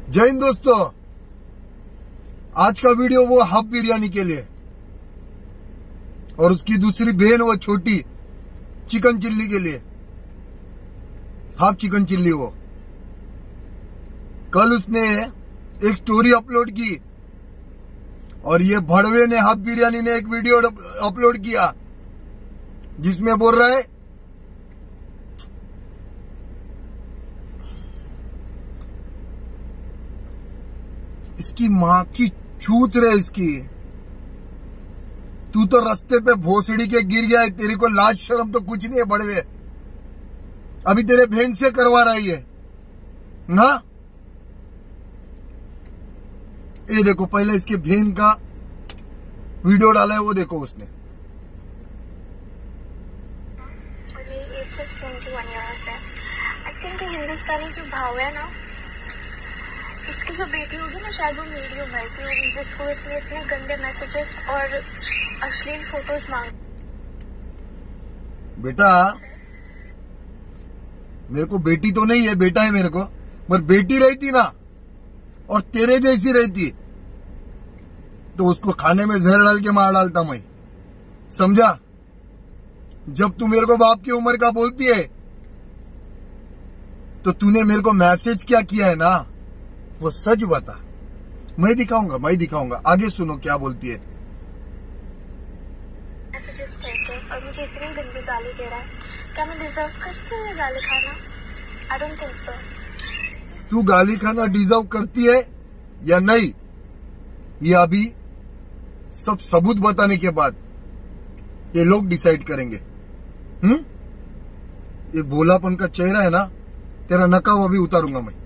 जय हिंद दोस्तों। आज का वीडियो वो हाफ बिरयानी के लिए और उसकी दूसरी बहन वो छोटी चिकन चिल्ली के लिए। हाफ चिकन चिल्ली वो कल उसने एक स्टोरी अपलोड की और ये भड़वे ने हाफ बिरयानी ने एक वीडियो अपलोड किया जिसमें बोल रहा है इसकी मां की छूत रहे इसकी। तू तो रास्ते पे भोसड़ी के गिर गया है, तेरे को लाज शर्म तो कुछ नहीं है बड़वे। अभी तेरे बहन से करवा रही है ना। ये देखो पहले इसके बहन का वीडियो डाला है वो देखो उसने। आई थिंक हिंदुस्तानी जो भाव है ना, इसकी जो बेटी होगी ना शायद वो मेरी उम्र की होगी, जिसको इसने इतने गंदे मैसेजेस और अश्लील फोटोज मांग। बेटा मेरे को बेटी तो नहीं है, बेटा है मेरे को, पर बेटी रहती ना और तेरे जैसी रहती तो उसको खाने में जहर डाल के मार डालता मैं, समझा। जब तू मेरे को बाप की उम्र का बोलती है तो तूने मेरे को मैसेज क्या किया है ना, वो सच बता। मैं दिखाऊंगा। आगे सुनो क्या बोलती है। मैसेजेस करके और मुझे इतनी गंदी गाली दे रहा है। क्या मैं डिजर्व करती हूँ ये गाली खाना? I don't think so. तू गाली खाना डिजर्व करती है या नहीं, ये अभी सब सबूत बताने के बाद ये लोग डिसाइड करेंगे। ये भोलापन का चेहरा है ना, तेरा नकाब अभी उतारूंगा मैं।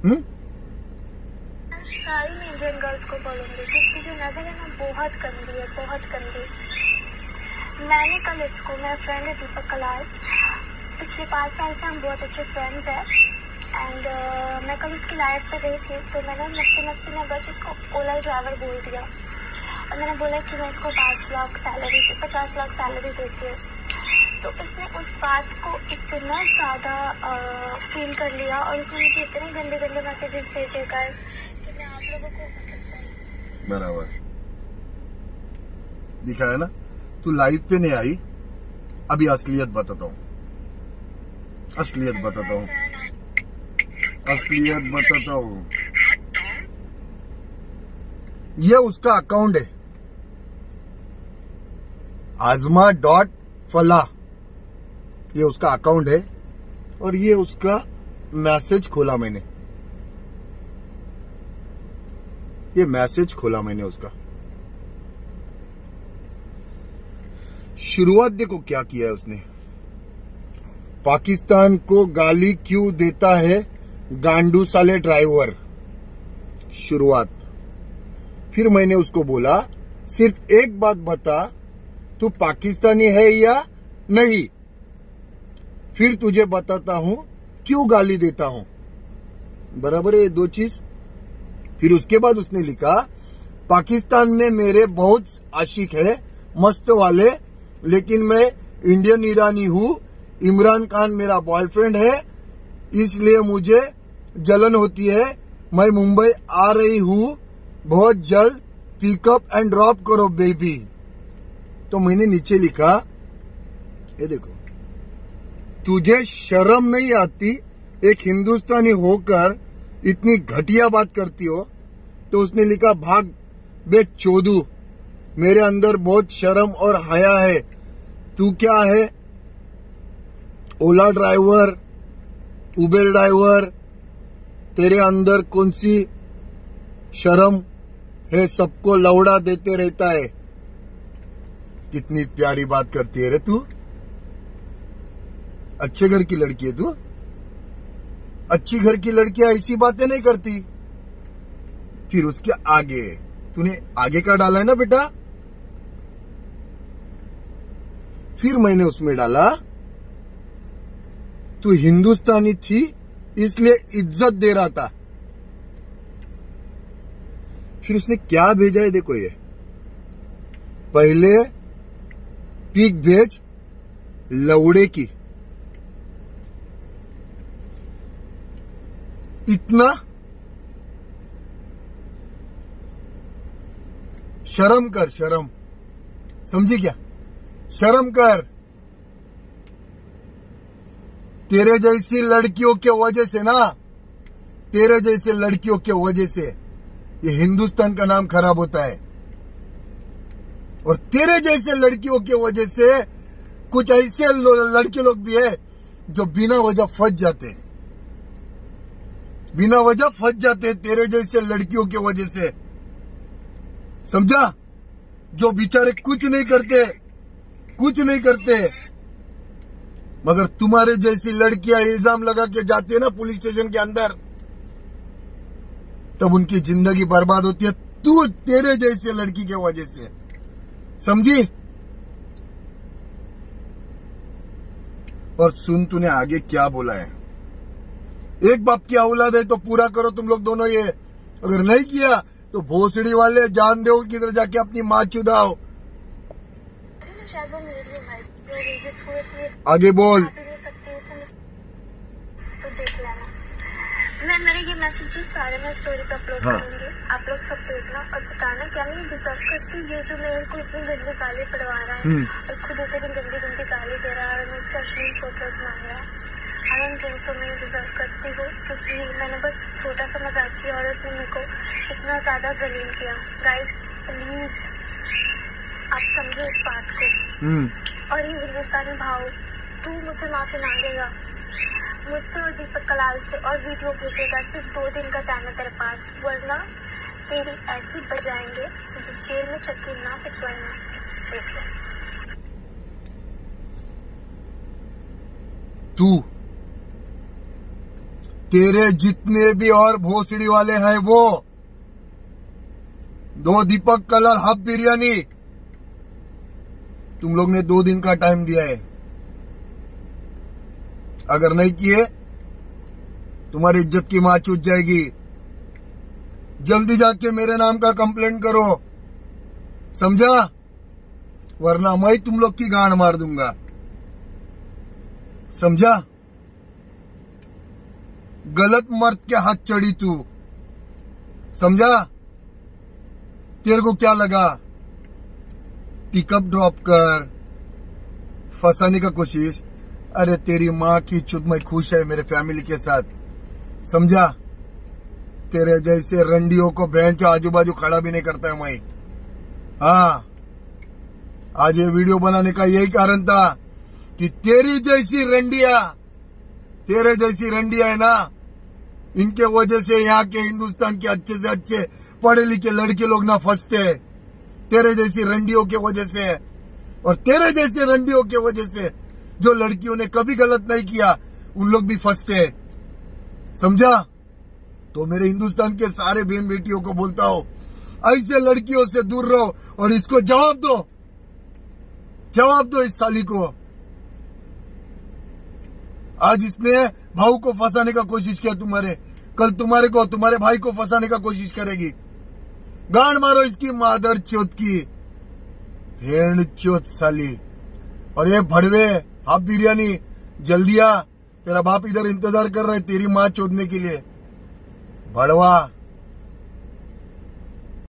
सारी मैं इंडियन गर्ल्स को बोलूंगी कि इसकी जो नजर है ना बहुत गंदी है, बहुत गंदी। मैंने कल इसको, मेरा फ्रेंड है दीपक कलाल, पिछले 5 साल से हम बहुत अच्छे फ्रेंड्स हैं। एंड मैं कल उसकी लाइफ पे गई थी तो मैंने मस्ती में बस उसको ओला ड्राइवर बोल दिया और मैंने बोला कि मैं इसको 50 लाख सैलरी देती हूँ। तो इसने उस बात को इतना ज्यादा फील कर लिया और उसने मुझे इतने गंदे मैसेजेस भेजे कर कि मैं आप लोगों को बराबर दिखा है ना। तू लाइव पे नहीं आई, अभी असलियत बताता हूँ। ये उसका अकाउंट है आजमा.फला, ये उसका अकाउंट है और ये उसका मैसेज खोला मैंने, उसका शुरुआत देखो क्या किया है उसने। पाकिस्तान को गाली क्यों देता है गांडू साले ड्राइवर, शुरुआत। फिर मैंने उसको बोला सिर्फ एक बात बता, तू पाकिस्तानी है या नहीं, फिर तुझे बताता हूं क्यों गाली देता हूं। बराबर है ये 2 चीज। फिर उसके बाद उसने लिखा पाकिस्तान में मेरे बहुत आशिक है मस्त वाले, लेकिन मैं इंडियन ईरानी हूं, इमरान खान मेरा बॉयफ्रेंड है, इसलिए मुझे जलन होती है। मैं मुंबई आ रही हूं बहुत जल्द, पिकअप एंड ड्रॉप करो बेबी। तो मैंने नीचे लिखा ये देखो, तुझे शर्म नहीं आती एक हिंदुस्तानी होकर इतनी घटिया बात करती हो। तो उसने लिखा भाग बे चोदू, मेरे अंदर बहुत शर्म और हया है, तू क्या है ओला ड्राइवर, उबेर ड्राइवर, तेरे अंदर कौन सी शर्म है, सबको लौड़ा देते रहता है। कितनी प्यारी बात करती है रे तू, अच्छे घर की लड़की है तू। अच्छी घर की लड़कियां ऐसी बातें नहीं करती। फिर उसके आगे तूने आगे का डाला है ना बेटा। फिर मैंने उसमें डाला तू हिंदुस्तानी थी इसलिए इज्जत दे रहा था। फिर उसने क्या भेजा है देखो, ये पहले पिक भेज लौड़े की, इतना शर्म कर, शर्म। समझी क्या? शर्म कर। तेरे जैसी लड़कियों के वजह से ना, तेरे जैसे लड़कियों के वजह से ये हिंदुस्तान का नाम खराब होता है। और तेरे जैसे लड़कियों के वजह से कुछ ऐसे लड़के लोग भी है जो बिना वजह फंस जाते हैं, बिना वजह फंस जाते हैं तेरे जैसे लड़कियों की वजह से। समझा? जो बेचारे कुछ नहीं करते, कुछ नहीं करते, मगर तुम्हारे जैसी लड़कियां इल्जाम लगा के जाती है ना पुलिस स्टेशन के अंदर, तब उनकी जिंदगी बर्बाद होती है। तू तेरे जैसे लड़की के वजह से। समझी? और सुन, तूने आगे क्या बोला है। एक बाप की औलाद है तो पूरा करो तुम लोग दोनों ये। अगर नहीं किया तो भोसड़ी वाले जान दो किधर जाके अपनी माँ चुदाओ। आगे बोल। तो देख लेना। मेरे ये मैसेजेस सारे मैं स्टोरी पे अपलोड करूंगी। आप लोग सब देखना और बताना क्या मैं ये डिजर्व करती। ये जो मेरे को इतनी गंदी गाली पड़वा रहा है और खुद इतनी गंदी गंदी गाली दे रहा है और मुझसे अश्लील फोटोज मांग रहा है। आई डोंट थिंक सो मैं डिजर्व करती हूँ, क्योंकि मैंने बस छोटा सा मजाक किया और उसने मेरे को इतना ज्यादा जलील किया। गाइस प्लीज आप समझो इस बात को। और ये हिंदुस्तानी भाव, तू मुझसे माफी मांगेगा, मुझसे और दीपक कलाल से, और वीडियो भेजेगा। सिर्फ 2 दिन का टाइम है तेरे पास, वरना तेरी ऐसी बजाएंगे तुझे जेल में चक्की ना पिसवाएंगे। देख ले। तू, तेरे जितने भी और भोसड़ी वाले हैं वो 2 दीपक कलाल हाफ बिरयानी, तुम लोग ने 2 दिन का टाइम दिया है। अगर नहीं किए तुम्हारी इज्जत की मां छूट जाएगी। जल्दी जाके मेरे नाम का कंप्लेंट करो, समझा? वरना मैं तुम लोग की गांड मार दूंगा, समझा? गलत मर्द के हाथ चढ़ी तू, समझा? तेरे को क्या लगा पिकअप ड्रॉप कर फंसाने का कोशिश? अरे तेरी माँ की चुत में खुश है मेरे फैमिली के साथ, समझा? तेरे जैसे रंडियों को बहन से आजू बाजू खड़ा भी नहीं करता है मैं। हाँ, आज ये वीडियो बनाने का यही कारण था कि तेरी जैसी रंडिया, तेरे जैसी रंडिया है ना, इनके वजह से यहाँ के हिंदुस्तान के अच्छे से अच्छे पढ़े लिखे लड़के लोग ना फंसते, तेरे जैसी रंडियों के वजह से। और तेरे जैसे रंडियों के वजह से जो लड़कियों ने कभी गलत नहीं किया उन लोग भी फंसते, समझा? तो मेरे हिंदुस्तान के सारे बहन बेटियों को बोलता हूं, ऐसे लड़कियों से दूर रहो और इसको जवाब दो, जवाब दो इस साली को। आज इसने भाऊ को फंसाने का कोशिश किया तुम्हारे, कल तुम्हारे को, तुम्हारे भाई को फंसाने का कोशिश करेगी। गांड मारो इसकी मादर चोत की, भेड़ चोत साली। और ये भड़वे हाफ बिरयानी, जल्दी आ, तेरा बाप इधर इंतजार कर रहा है तेरी माँ चोदने के लिए। भड़वा।